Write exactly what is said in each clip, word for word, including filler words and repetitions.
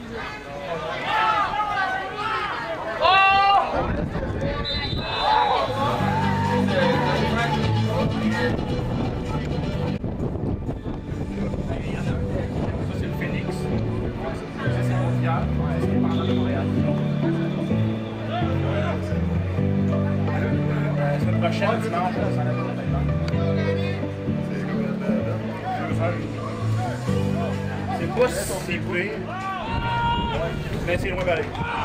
Prochaine dimanche, ça va c'est pas si pire, mais c'est loin pareil.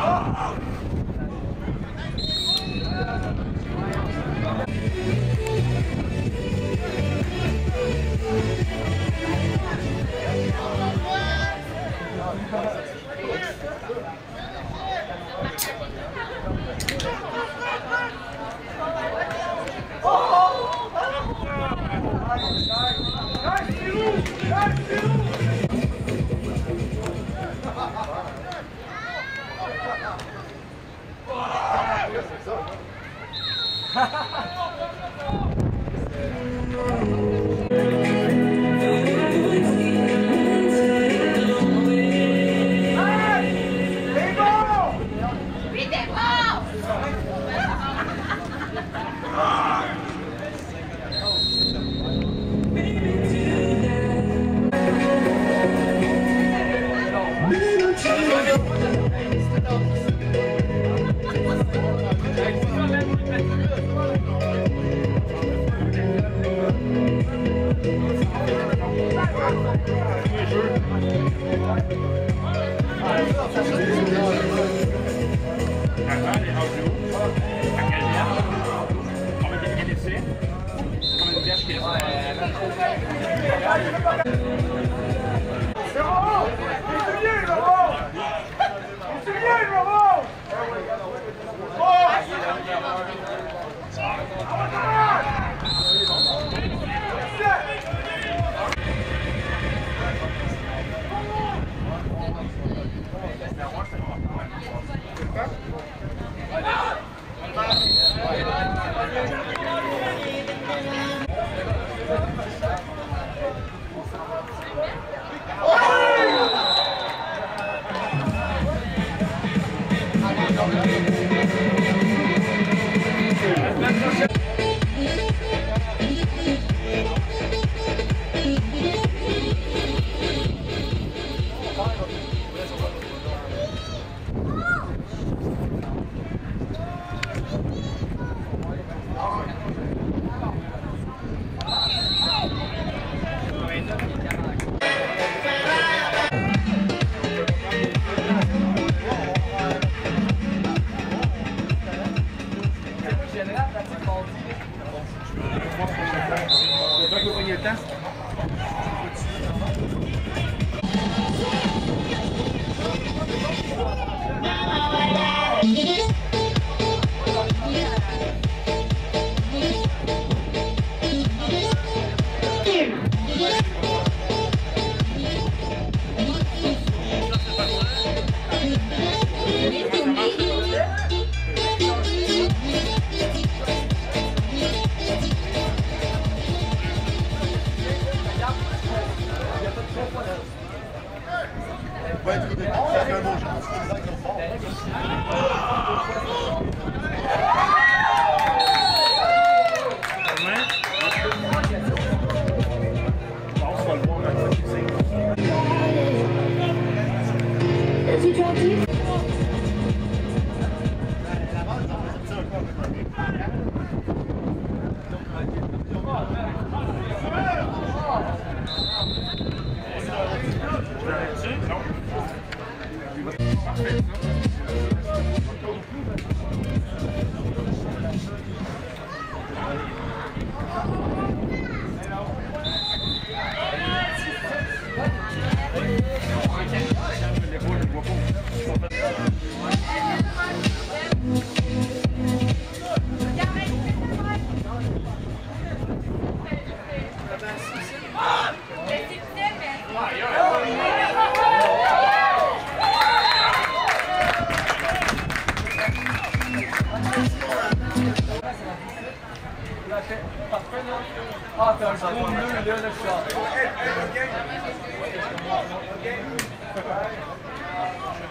Ah, t'as un gros nœud là, là, je suis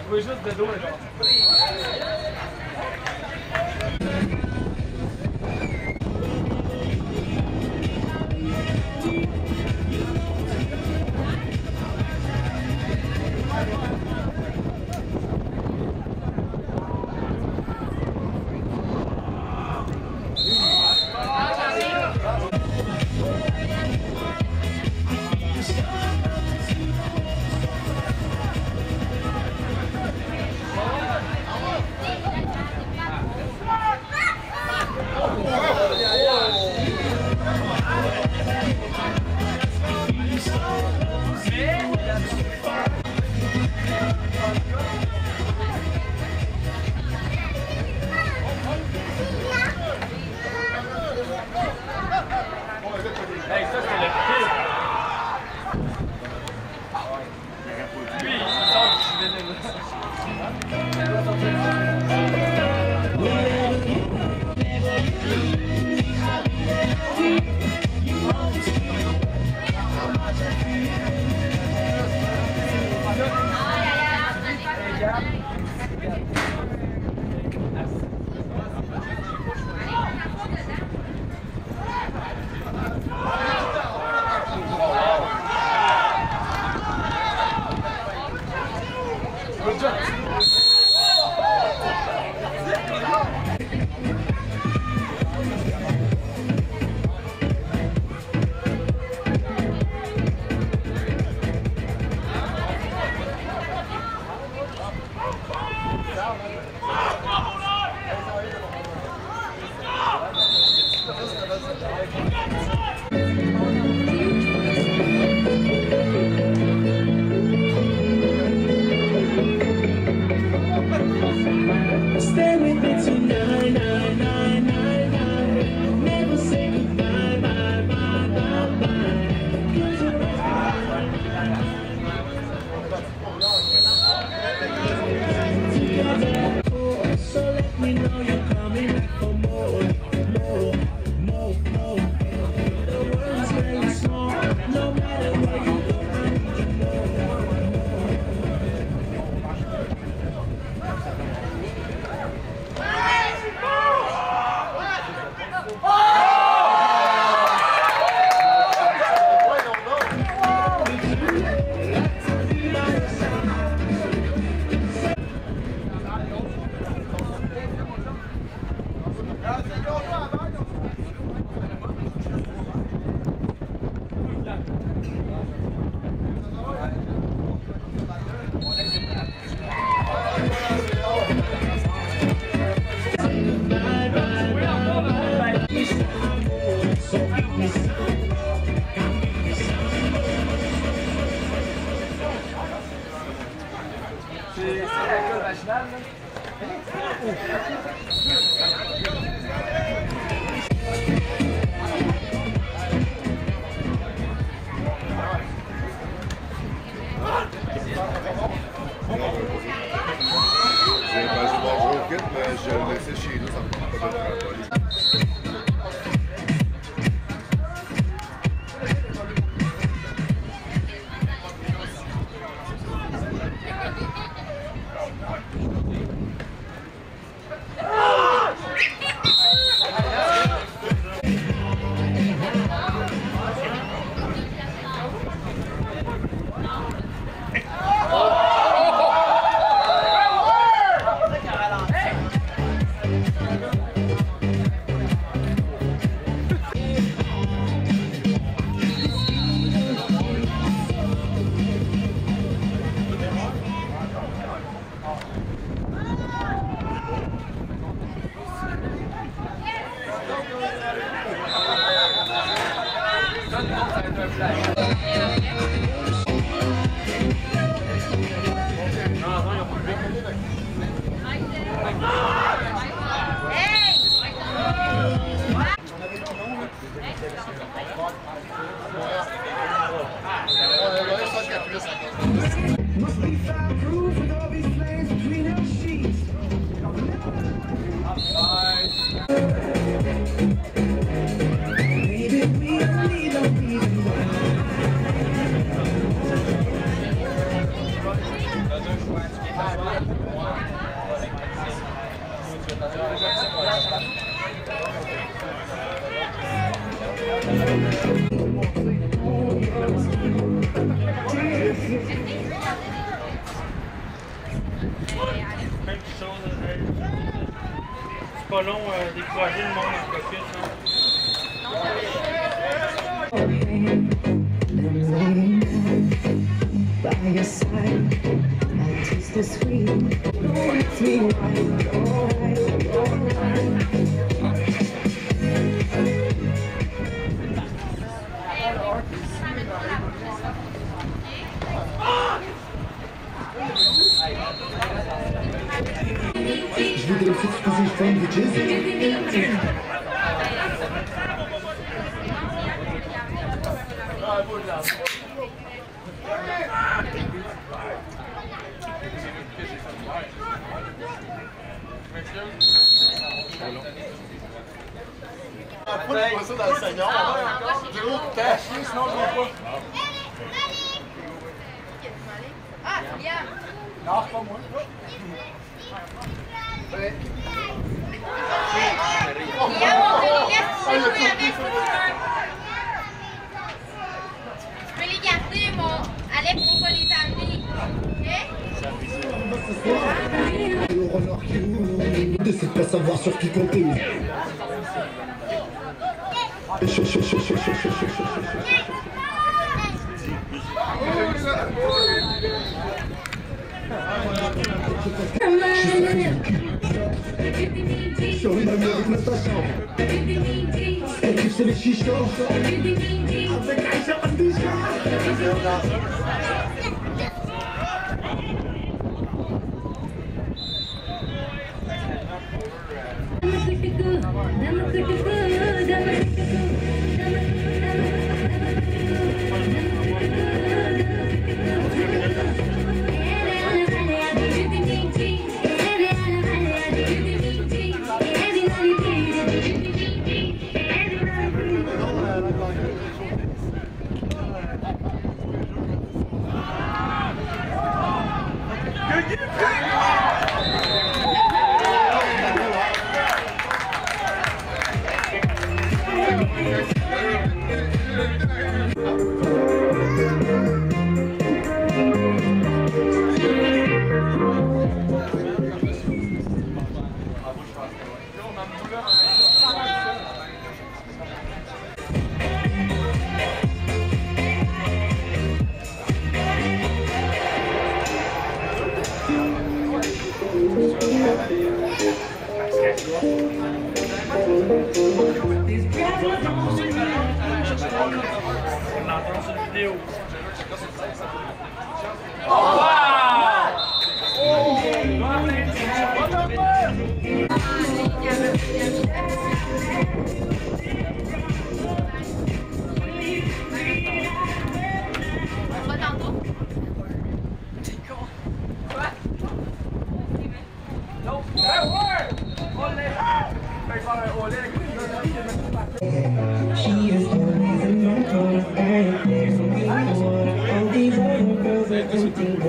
jouer juste de dos, genre. Hey, ça c'est le pire. Lui, il sort du juvénile. C'est l'alcool vaginal, là. J'ai pas joué bonjour au kit, mais je le laissais chez nous, ça me prend pas de faire la police. Hey! c'est pas long euh, décourager le monde en focus. By your side, I taste the sweet. It's me right, alright, alright. Je voudrais me exposer une forme de jazz. Pas ça dans le Seigneur. Du coup, caché, sinon je ne vois pas. Ah, bien. Non, c'est pas moi. Ouais. Liam, on te les laisse, tu sais jouer avec, faut que tu veux. Tu peux les garder, mon Alex, faut pas les amener. Ok? De cette pas savoir sur qui compter. Chaud, chaud, chaud, chaud, chaud, chaud, chaud, chaud. Sur une amie avec Natacha. Elle c'est les chichas. Avec Aïcha Andisha. On l'entend sur la vidéo. On va tantôt. She is the reason I'm calling everything. All these other girls are thinking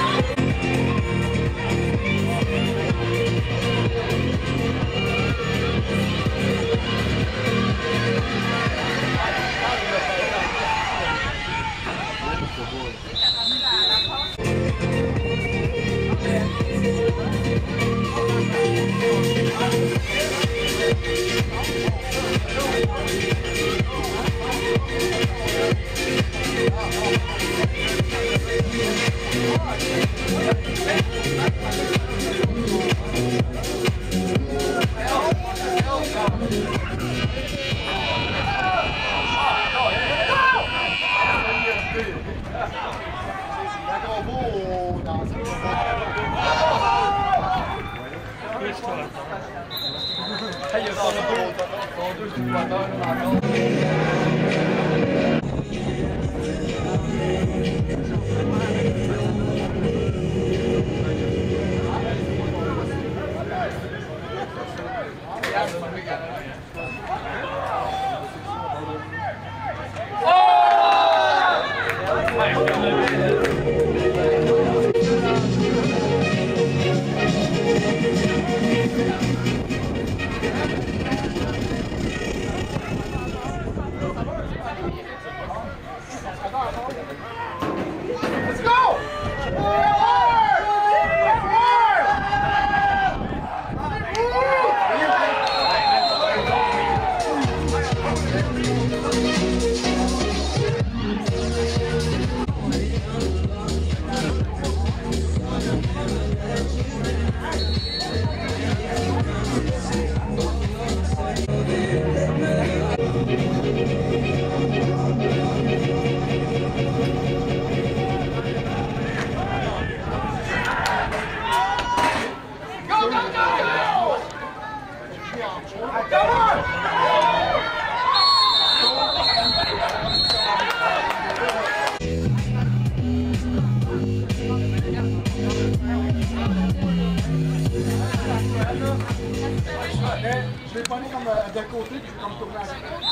Je vais prendre comme euh, d'un côté, puis je vais comme tourner à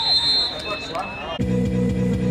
ça. Ça va, tu vois.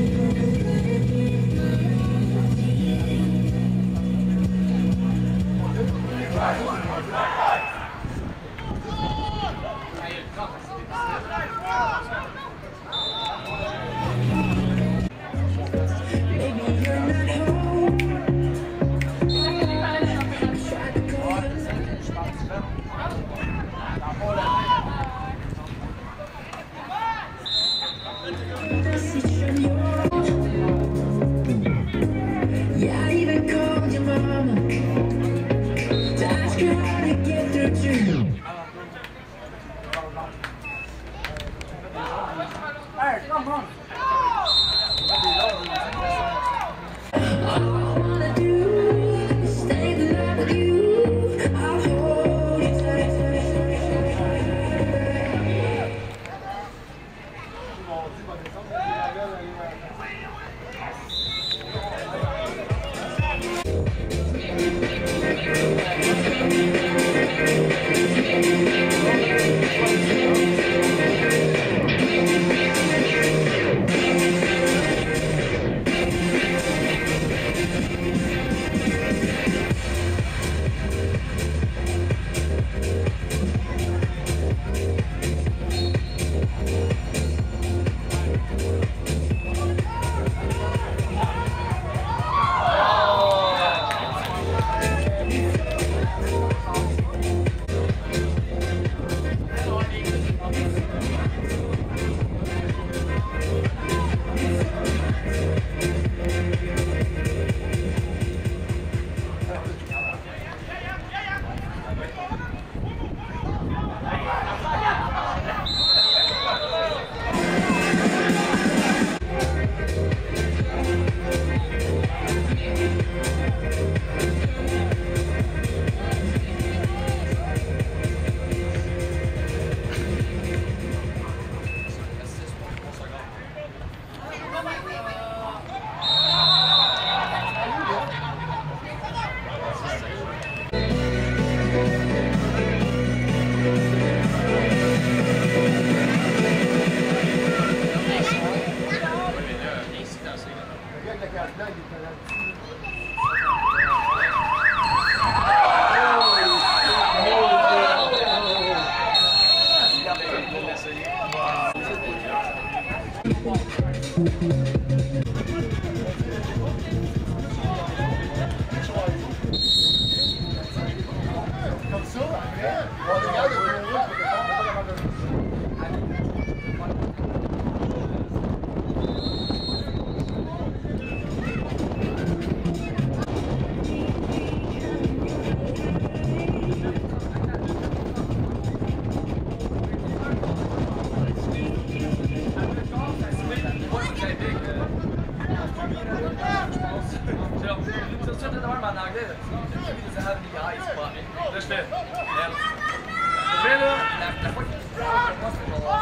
je fais. Merde. Je fais là. La fois qu'il se prend, moi, c'est genre.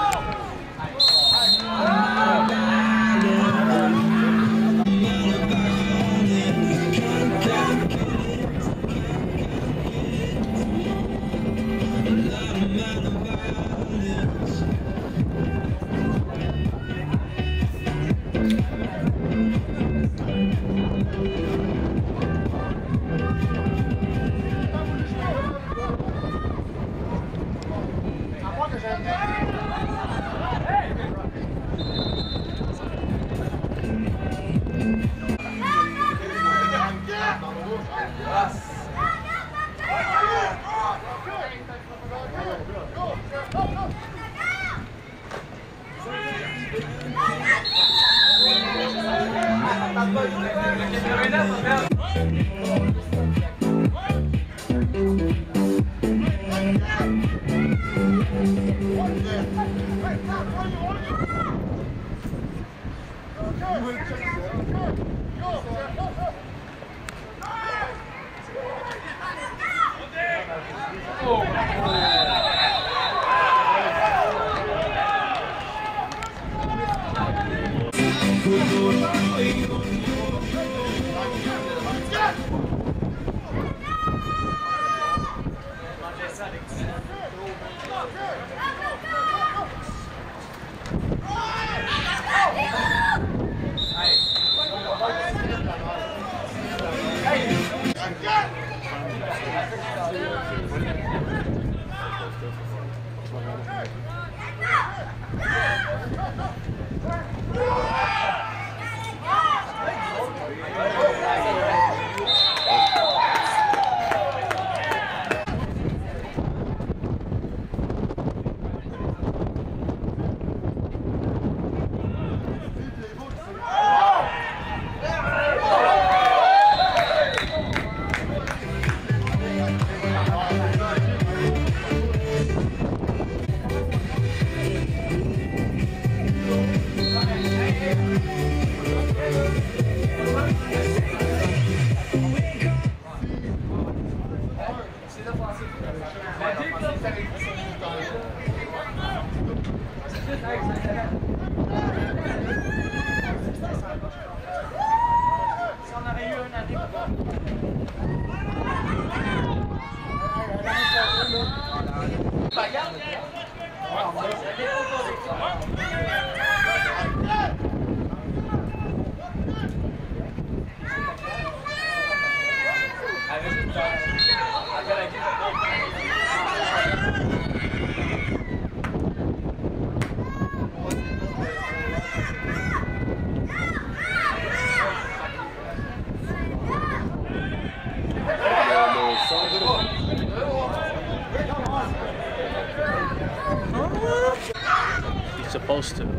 Supposed to.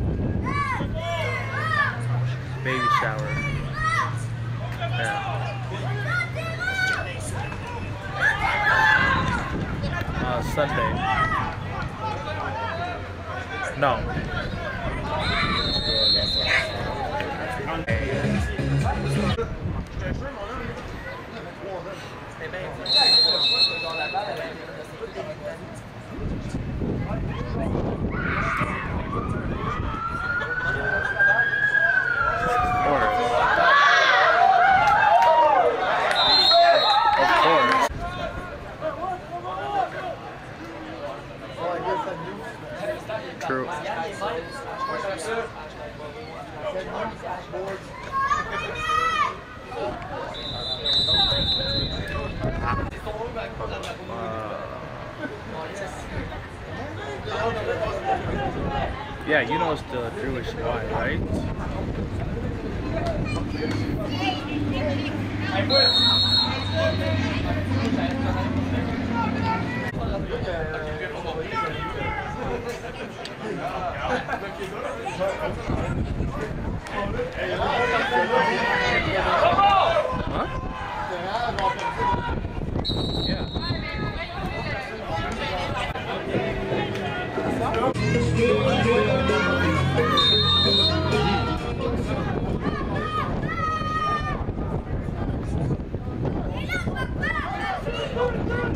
Baby shower. Yeah. Uh, Sunday. No. True. Yeah, you know it's the Jewish Y, right? Huh? Yeah.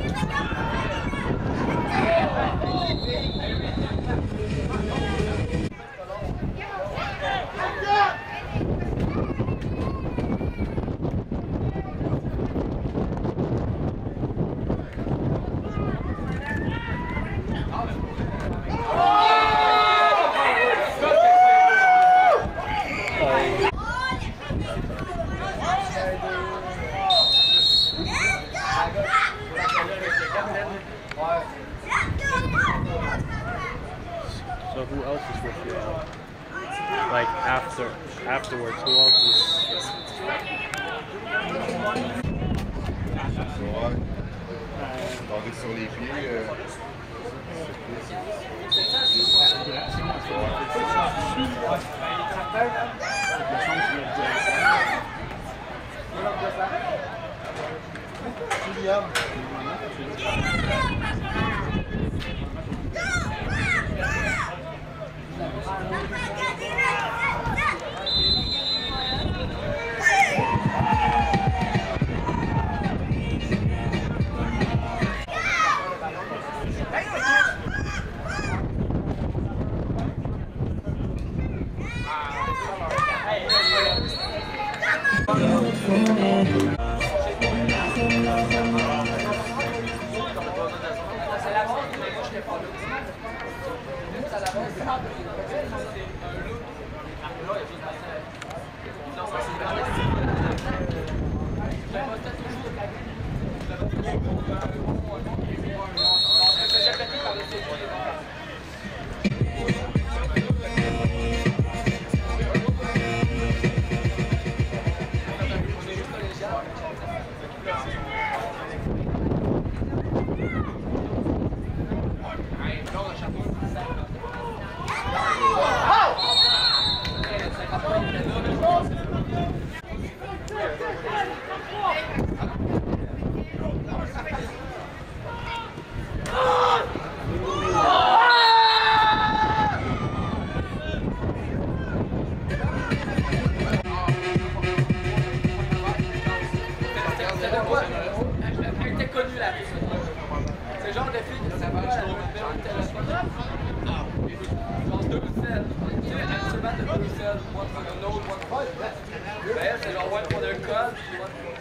So who else is with you? Like after, afterwards, who else is? Ouais. Tandis que sur les pieds, euh, C'est le genre de fille qui s'appelle genre de téléphone. Genre deux selles. Tu sais, habituellement, t'as deux selles. One for the nose, one for the left. Ben, elle, c'est genre one for the code, puis one for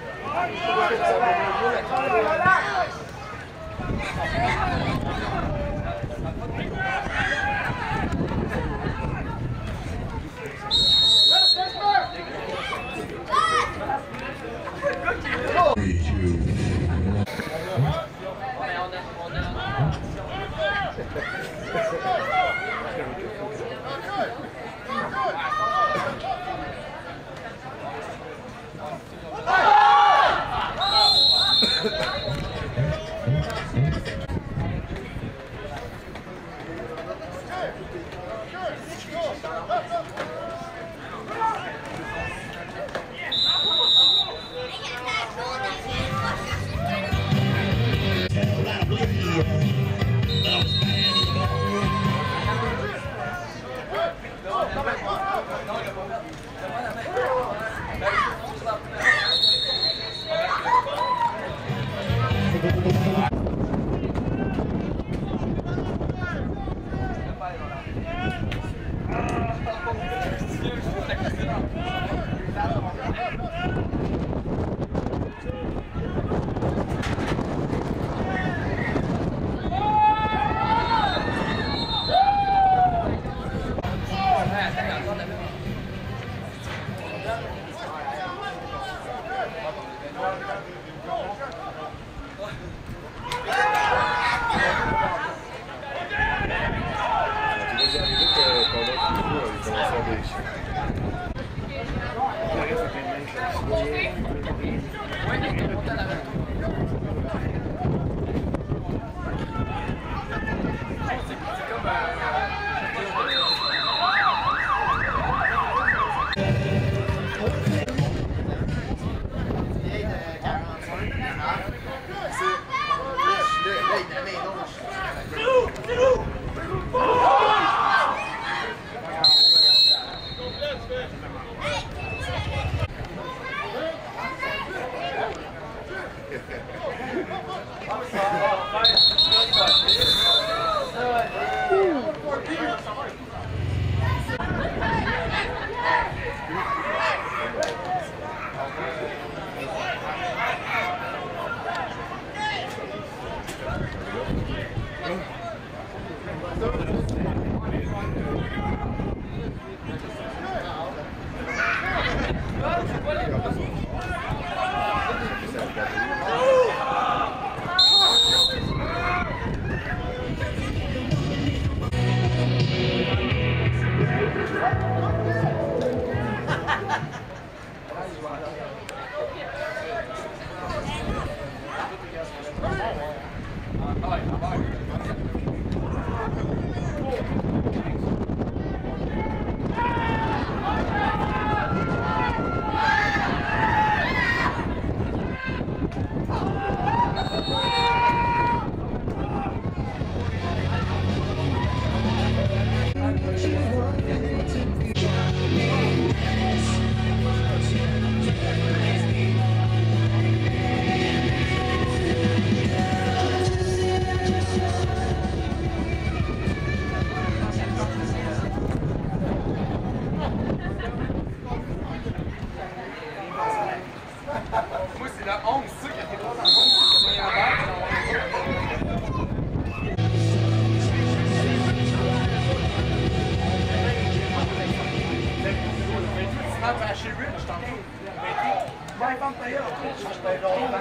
Moi, c'est la onze, ça, qui a été pas dans le monde. C'est un verre, c'est un chez Rich, je t'en fous. Va y prendre ta gueule. Je t'ai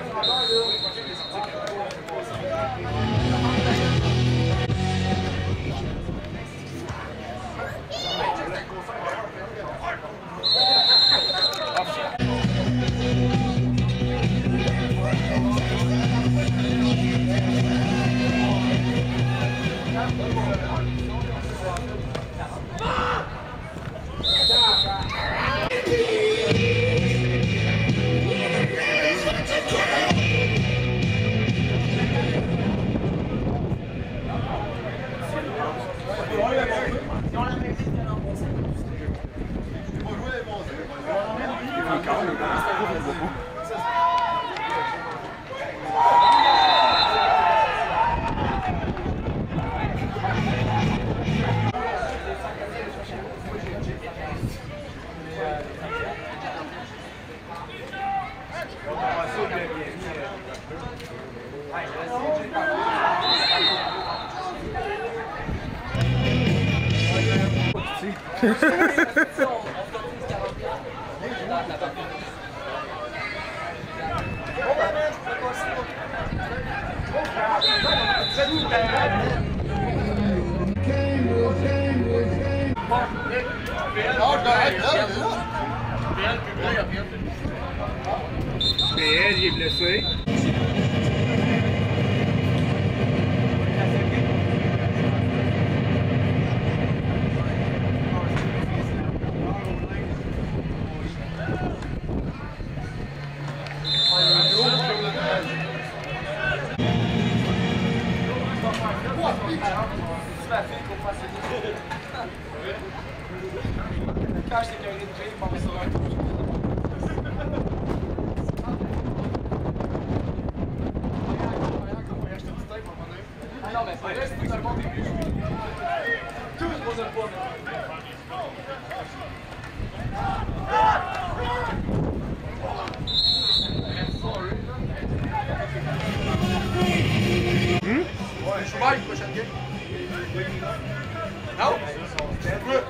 P L, il est blessé. Cache, c'est qu'un rythme, bon, mais ça va être ah non, mais c'est vrai, c'est tout un bon début. Tout se pose un poids, Hmm? Ouais, je suis mal, prochaine game. Non? C'est good.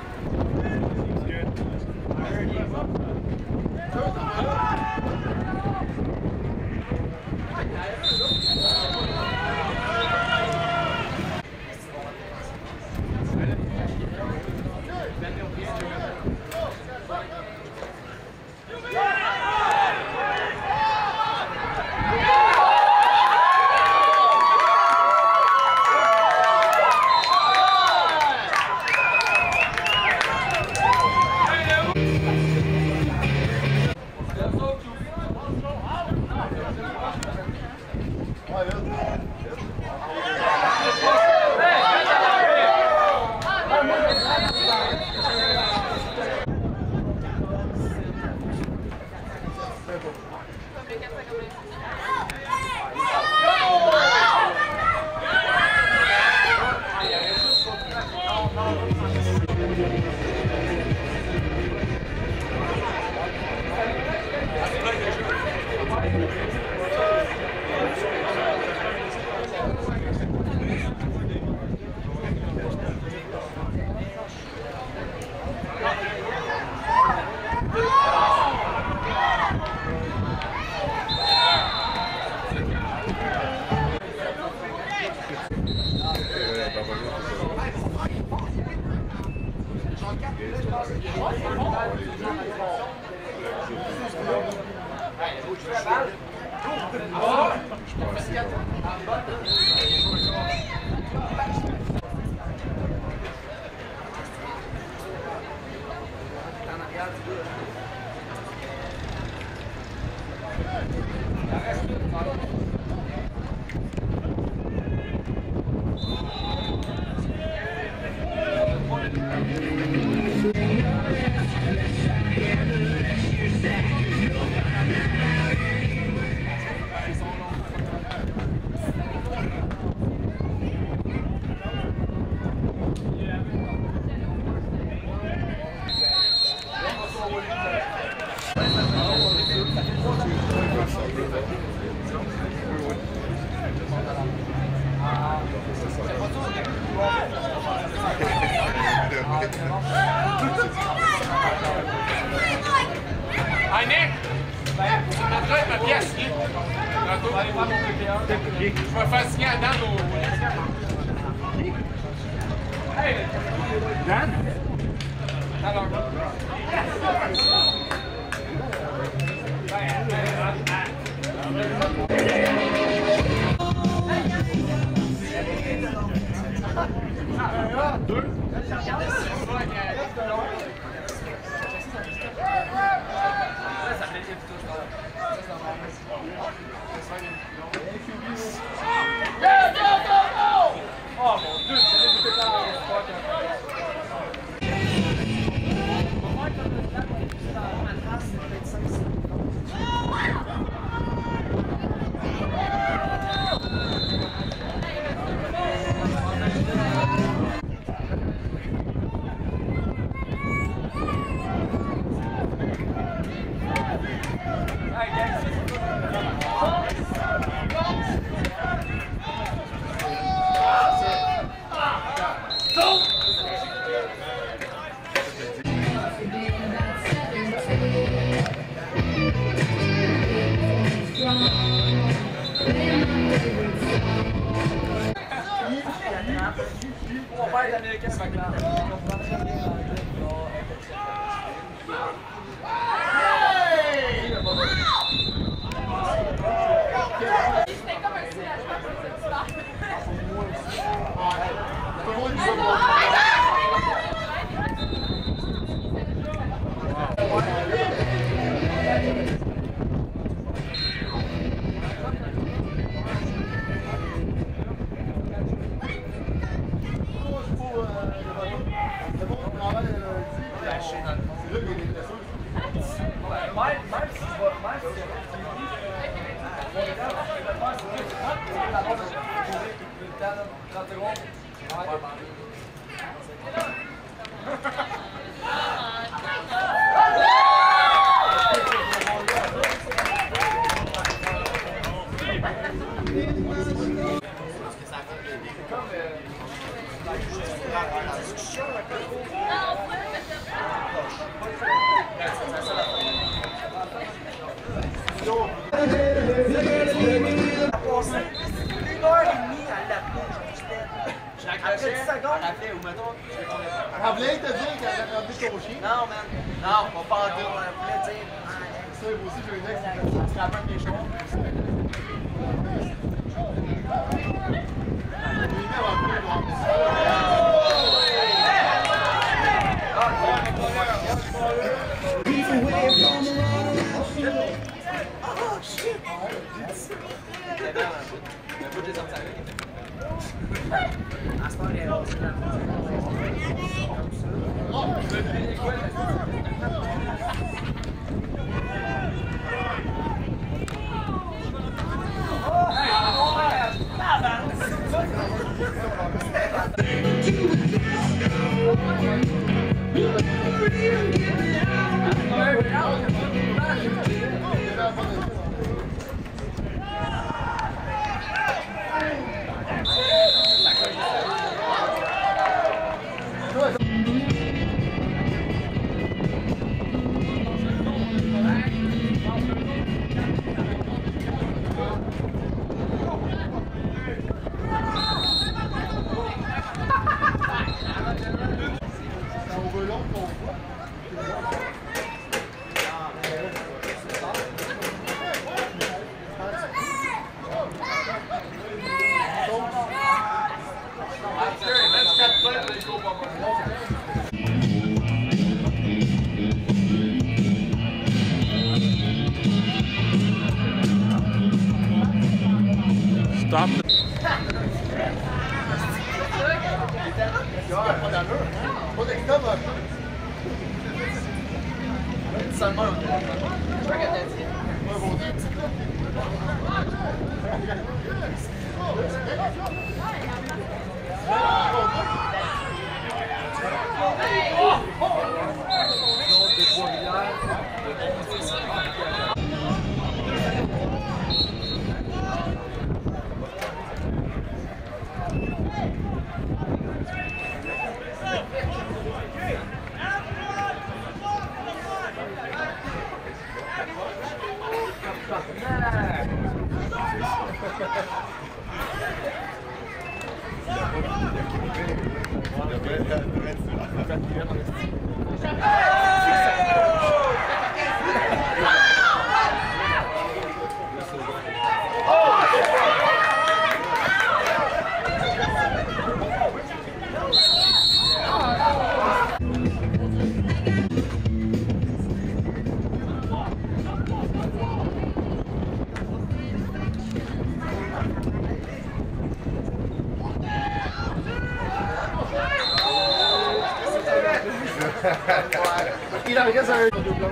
suis pas assez bon. Hey Nick! Tu me mettras ma pièce, Nick. Tantôt, je vais aller faire mon P P un. Je vais faire signer à Dan au. Hey! Dan? Alors. Deux. Oh mon Dieu, c'est là on va être américain, c'est pas grave. On comprend très bien l'anglais. C'était comme un soulagement pour cette histoire. Rabelais te dit qu'elle a rendu ton chien? Non, man. Non, on va pas en deux. On voulait dire. Ça, moi aussi, j'ai une ex qui se rappelle des choses. Oh, shit! À ce moment-là, stop the... Pas d'allure, hein? Pas d'octobre. Seulement, je crois qu'elle t'a dit. Ouais, bon Dieu, petit club. Il a rien à double.